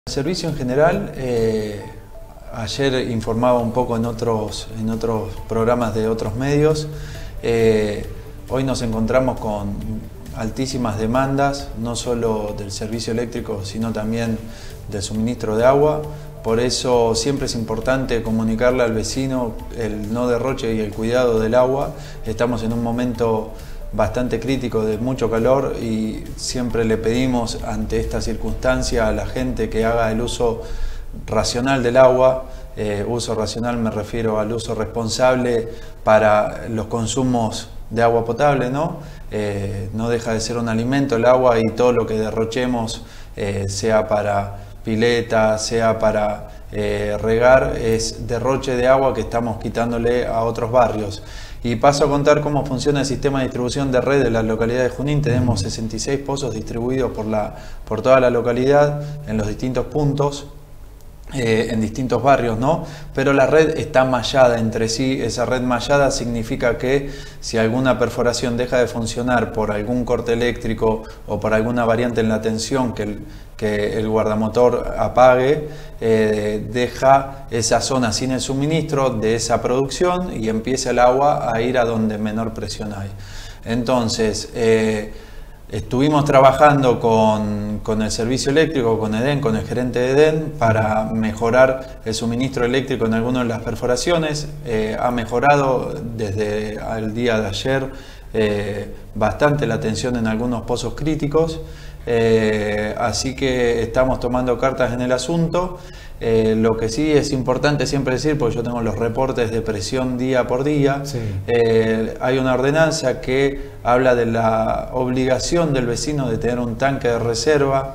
El servicio en general, ayer informaba un poco en otros programas de otros medios. Hoy nos encontramos con altísimas demandas, no solo del servicio eléctrico, sino también del suministro de agua. Por eso siempre es importante comunicarle al vecino el no derroche y el cuidado del agua. Estamos en un momento bastante crítico de mucho calor y siempre le pedimos ante esta circunstancia a la gente que haga el uso racional del agua. Uso racional me refiero al uso responsable para los consumos de agua potable, ¿no? No deja de ser un alimento el agua y todo lo que derrochemos, sea para pileta, sea para regar, es derroche de agua que estamos quitándole a otros barrios. Y paso a contar cómo funciona el sistema de distribución de red de la localidad de Junín. Tenemos 66 pozos distribuidos por toda la localidad, en los distintos puntos, en distintos barrios, ¿no? Pero la red está mallada entre sí. Esa red mallada significa que si alguna perforación deja de funcionar por algún corte eléctrico o por alguna variante en la tensión que el guardamotor apague, deja esa zona sin el suministro de esa producción y empieza el agua a ir a donde menor presión hay. Entonces, estuvimos trabajando con el servicio eléctrico, con EDEN, con el gerente de EDEN, para mejorar el suministro eléctrico en algunas de las perforaciones. Ha mejorado desde el día de ayer bastante la tensión en algunos pozos críticos. Así que estamos tomando cartas en el asunto. Lo que sí es importante siempre decir, porque yo tengo los reportes de presión día por día, sí. Hay una ordenanza que habla de la obligación del vecino de tener un tanque de reserva,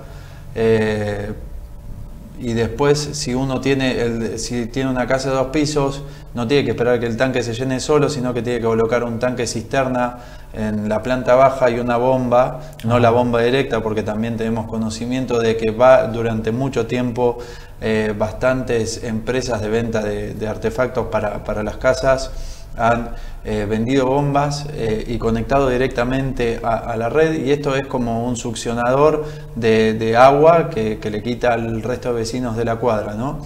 y después si uno si tiene una casa de 2 pisos, no tiene que esperar que el tanque se llene solo, sino que tiene que colocar un tanque cisterna en la planta baja y una bomba, no la bomba directa, porque también tenemos conocimiento de que durante mucho tiempo bastantes empresas de venta de artefactos para las casas han vendido bombas y conectado directamente a la red, y esto es como un succionador de agua que le quita al resto de vecinos de la cuadra, ¿no?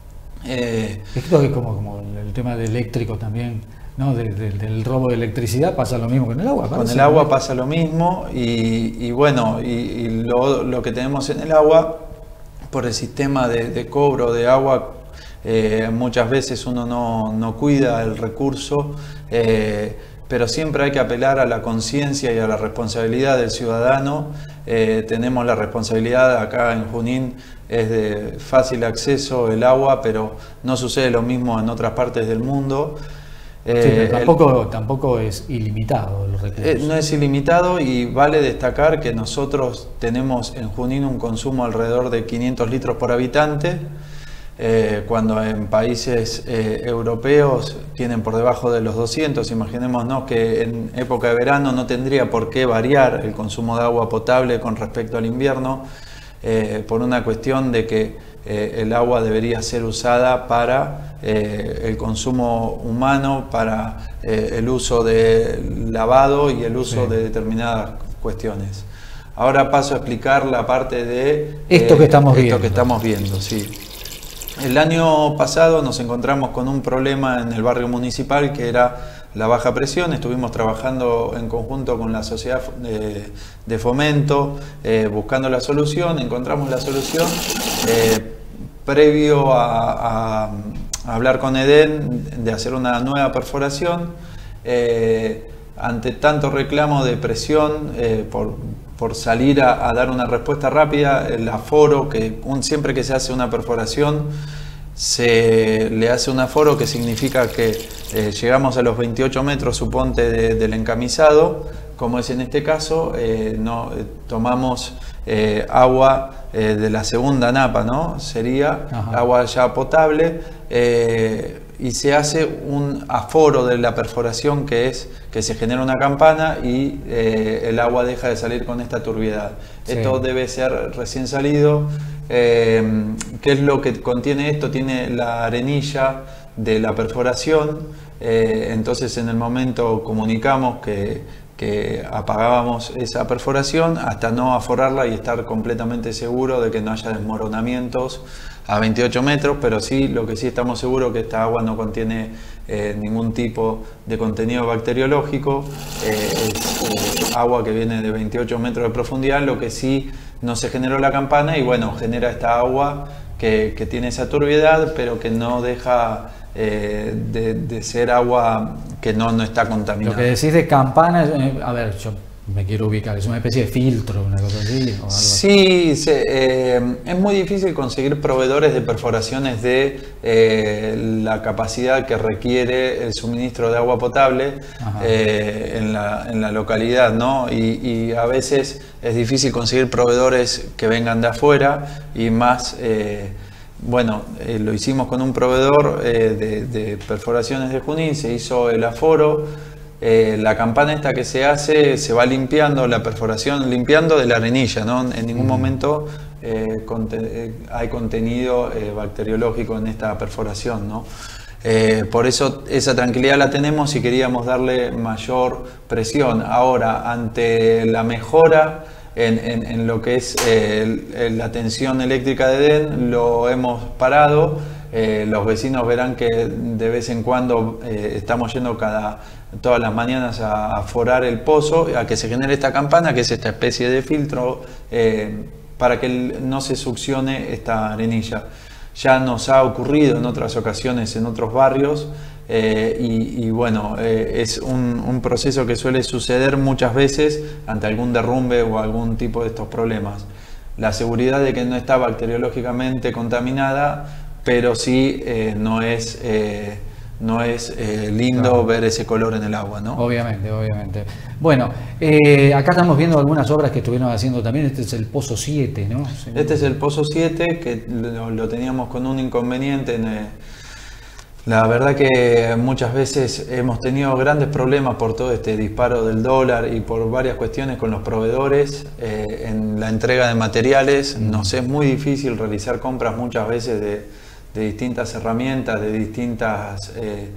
Esto es como el tema de eléctrico también, ¿no? Del robo de electricidad pasa lo mismo con el agua. Con el agua pasa lo mismo, y bueno, lo que tenemos en el agua, por el sistema de cobro de agua, muchas veces uno no cuida el recurso, pero siempre hay que apelar a la conciencia y a la responsabilidad del ciudadano. Tenemos la responsabilidad acá en Junín, es de fácil acceso el agua, pero no sucede lo mismo en otras partes del mundo. Sí, pero tampoco es ilimitado el recurso. No es ilimitado, y vale destacar que nosotros tenemos en Junín un consumo alrededor de 500 litros por habitante, cuando en países europeos tienen por debajo de los 200. Imaginémonos que en época de verano no tendría por qué variar el consumo de agua potable con respecto al invierno, por una cuestión de que el agua debería ser usada para el consumo humano, para el uso de lavado y el uso de determinadas cuestiones. Ahora paso a explicar la parte de esto que estamos viendo. Sí. El año pasado nos encontramos con un problema en el barrio municipal, que era la baja presión. Estuvimos trabajando en conjunto con la sociedad de fomento, buscando la solución. Encontramos la solución previo a hablar con EDEN de hacer una nueva perforación. Ante tanto reclamo de presión por salir a dar una respuesta rápida, el aforo, que siempre que se hace una perforación se le hace un aforo, que significa que llegamos a los 28 metros, suponte, del encamisado, como es en este caso. Tomamos agua de la segunda napa, ¿no? Sería agua ya potable, y se hace un aforo de la perforación, que es que se genera una campana y el agua deja de salir con esta turbiedad. Sí. Esto debe ser recién salido. ¿Qué es lo que contiene esto? Tiene la arenilla de la perforación. Entonces en el momento comunicamos que que apagábamos esa perforación hasta no aforarla y estar completamente seguro de que no haya desmoronamientos a 28 metros, pero sí, lo que sí estamos seguros que esta agua no contiene ningún tipo de contenido bacteriológico, es agua que viene de 28 metros de profundidad, lo que sí no se generó la campana y bueno, genera esta agua que tiene esa turbiedad, pero que no deja de ser agua que no está contaminada. Lo que decís de campana, a ver, yo me quiero ubicar, es una especie de filtro, una cosa así, o algo sí, es muy difícil conseguir proveedores de perforaciones de la capacidad que requiere el suministro de agua potable en la localidad, ¿no? Y a veces es difícil conseguir proveedores que vengan de afuera y más... bueno, lo hicimos con un proveedor de perforaciones de Junín, se hizo el aforo, la campana esta que se hace, se va limpiando la perforación, limpiando de la arenilla, ¿no? En ningún momento hay contenido bacteriológico en esta perforación, ¿no? Por eso esa tranquilidad la tenemos y queríamos darle mayor presión. Ahora, ante la mejora en lo que es la tensión eléctrica de Edén, lo hemos parado. Los vecinos verán que de vez en cuando estamos yendo todas las mañanas a forar el pozo, a que se genere esta campana, que es esta especie de filtro para que no se succione esta arenilla. Ya nos ha ocurrido en otras ocasiones en otros barrios y bueno, es un proceso que suele suceder muchas veces ante algún derrumbe o algún tipo de estos problemas. La seguridad de que no está bacteriológicamente contaminada, pero sí no es lindo claro. Ver ese color en el agua, ¿no? Obviamente, obviamente. Bueno, acá estamos viendo algunas obras que estuvieron haciendo también. Este es el Pozo 7, ¿no? Este es el Pozo 7, que lo teníamos con un inconveniente. La verdad que muchas veces hemos tenido grandes problemas por todo este disparo del dólar y por varias cuestiones con los proveedores en la entrega de materiales. Nos es muy difícil realizar compras muchas veces de distintas herramientas, de distintos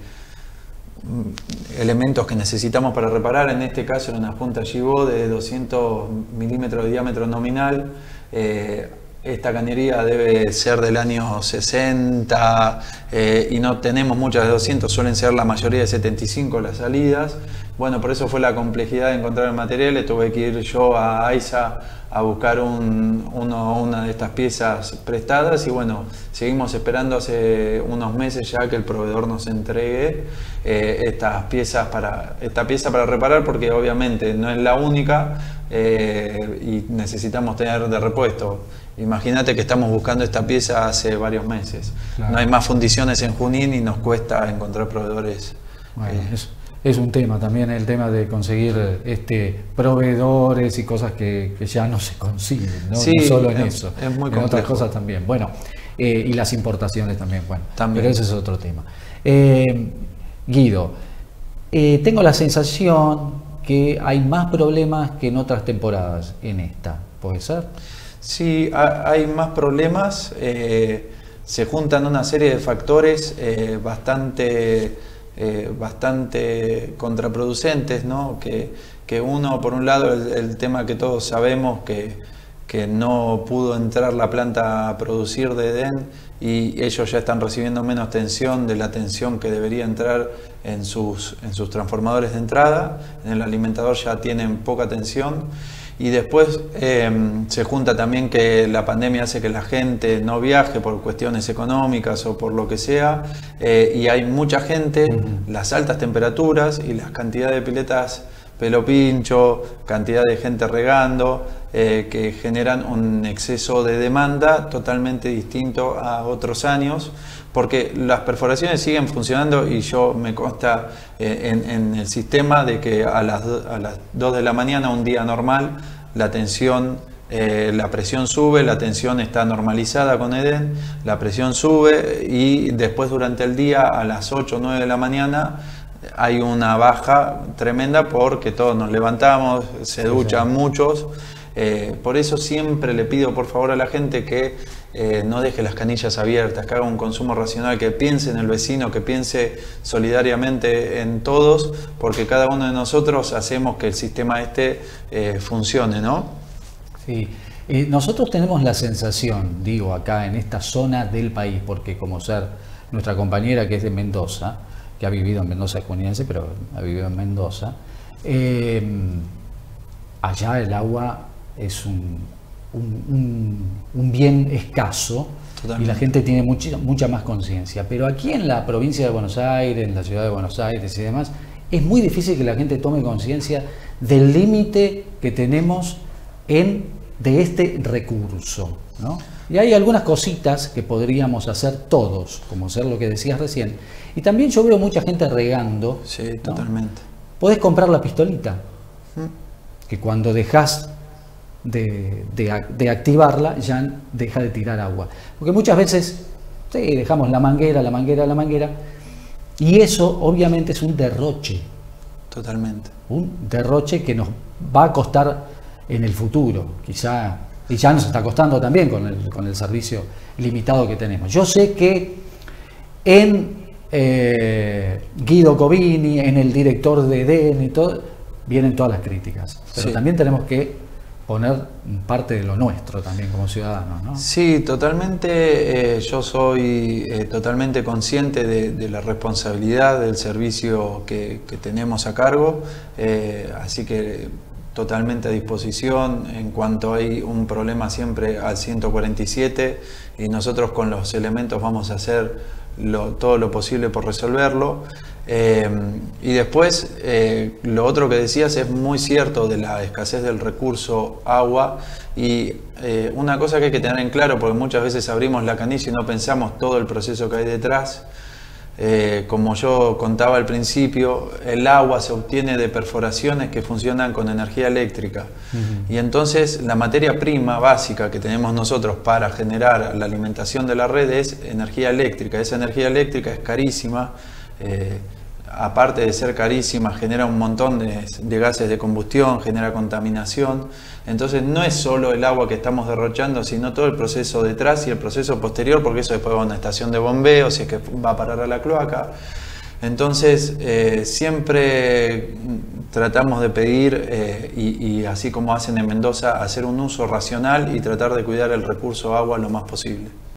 elementos que necesitamos para reparar. En este caso era una junta Gibó de 200 milímetros de diámetro nominal. Esta cañería debe ser del año 60 y no tenemos muchas de 200, suelen ser la mayoría de 75 las salidas. Bueno, por eso fue la complejidad de encontrar el material. Tuve que ir yo a AISA a buscar una de estas piezas prestadas y bueno, seguimos esperando hace unos meses ya que el proveedor nos entregue esta pieza para reparar, porque obviamente no es la única y necesitamos tener de repuesto. Imagínate que estamos buscando esta pieza hace varios meses. Claro. No hay más fundiciones en Junín y nos cuesta encontrar proveedores. Bueno, es un tema también, el tema de conseguir proveedores y cosas que ya no se consiguen, ¿no? Sí, no solo en eso, es muy en otras cosas también. Bueno, y las importaciones también, bueno, también. Pero ese es otro tema. Guido, tengo la sensación que hay más problemas que en otras temporadas en esta, ¿puede ser? Sí, hay más problemas, se juntan una serie de factores bastante contraproducentes, ¿no? Que uno, por un lado, el tema que todos sabemos que no pudo entrar la planta a producir de Edén y ellos ya están recibiendo menos tensión de la tensión que debería entrar en sus transformadores de entrada. En el alimentador ya tienen poca tensión. Y después se junta también que la pandemia hace que la gente no viaje por cuestiones económicas o por lo que sea, y hay mucha gente, las altas temperaturas y las cantidades de piletas pelo pincho, cantidad de gente regando, que generan un exceso de demanda totalmente distinto a otros años, porque las perforaciones siguen funcionando y yo me consta en el sistema de que a las 2 de la mañana, un día normal, la tensión, la presión sube, la tensión está normalizada con Edén, la presión sube y después durante el día a las 8 o 9 de la mañana hay una baja tremenda porque todos nos levantamos, se duchan muchos. Por eso siempre le pido por favor a la gente que no deje las canillas abiertas, que haga un consumo racional, que piense en el vecino, que piense solidariamente en todos, porque cada uno de nosotros hacemos que el sistema funcione, ¿no? Sí. Nosotros tenemos la sensación, digo, acá en esta zona del país, porque como ser nuestra compañera que es de Mendoza, que ha vivido en Mendoza, es juaniense, pero ha vivido en Mendoza, allá el agua es un bien escaso. Totalmente. Y la gente tiene mucha más conciencia. Pero aquí en la provincia de Buenos Aires, en la ciudad de Buenos Aires y demás, es muy difícil que la gente tome conciencia del límite que tenemos de este recurso, ¿no? Y hay algunas cositas que podríamos hacer todos, como hacer lo que decías recién. Y también yo veo mucha gente regando. Sí, ¿no? Totalmente. Podés comprar la pistolita, que cuando dejas de activarla ya deja de tirar agua. Porque muchas veces sí, dejamos la manguera, y eso obviamente es un derroche. Totalmente. Un derroche que nos va a costar en el futuro, quizá, y ya nos está costando también con el servicio limitado que tenemos. Yo sé que en Guido Covini, en el director de EDEN y todo, vienen todas las críticas, pero sí, también tenemos que poner parte de lo nuestro también como ciudadanos, ¿no? Sí, totalmente. Yo soy totalmente consciente de la responsabilidad del servicio que tenemos a cargo, así que totalmente a disposición. En cuanto hay un problema, siempre al 147, y nosotros con los elementos vamos a hacer todo lo posible por resolverlo. Y después, lo otro que decías es muy cierto de la escasez del recurso agua, y una cosa que hay que tener en claro, porque muchas veces abrimos la canilla y no pensamos todo el proceso que hay detrás. Como yo contaba al principio, el agua se obtiene de perforaciones que funcionan con energía eléctrica. Y entonces la materia prima básica que tenemos nosotros para generar la alimentación de la red es energía eléctrica. Esa energía eléctrica es carísima. Aparte de ser carísima, genera un montón de gases de combustión, genera contaminación. Entonces no es solo el agua que estamos derrochando, sino todo el proceso detrás y el proceso posterior, porque eso después va a una estación de bombeo, si es que va a parar a la cloaca. Entonces siempre tratamos de pedir, y así como hacen en Mendoza, hacer un uso racional y tratar de cuidar el recurso agua lo más posible.